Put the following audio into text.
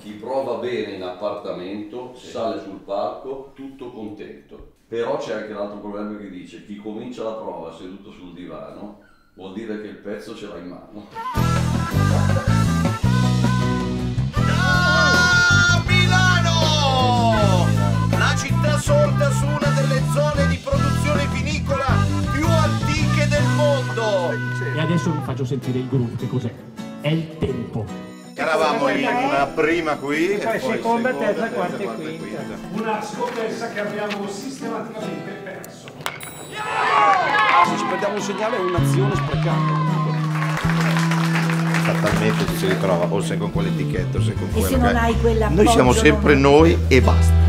chi prova bene in appartamento sale sul palco tutto contento. Però c'è anche l'altro proverbio che dice: chi comincia la prova seduto sul divano vuol dire che il pezzo ce l'ha in mano. Milano! La città sorta su una delle zone di produzione vinicola più antiche del mondo. E adesso vi faccio sentire il groove, che cos'è? È il tempo. Eravamo in una prima qui e poi seconda, terza, quarta e quinta. Una scommessa che abbiamo sistematicamente perso. Se ci perdiamo un segnale è un'azione sprecata. fatalmente ci si ritrova o sei con quell'etichetta o sei con quello se non hai quell'appoggio, noi siamo sempre noi e basta.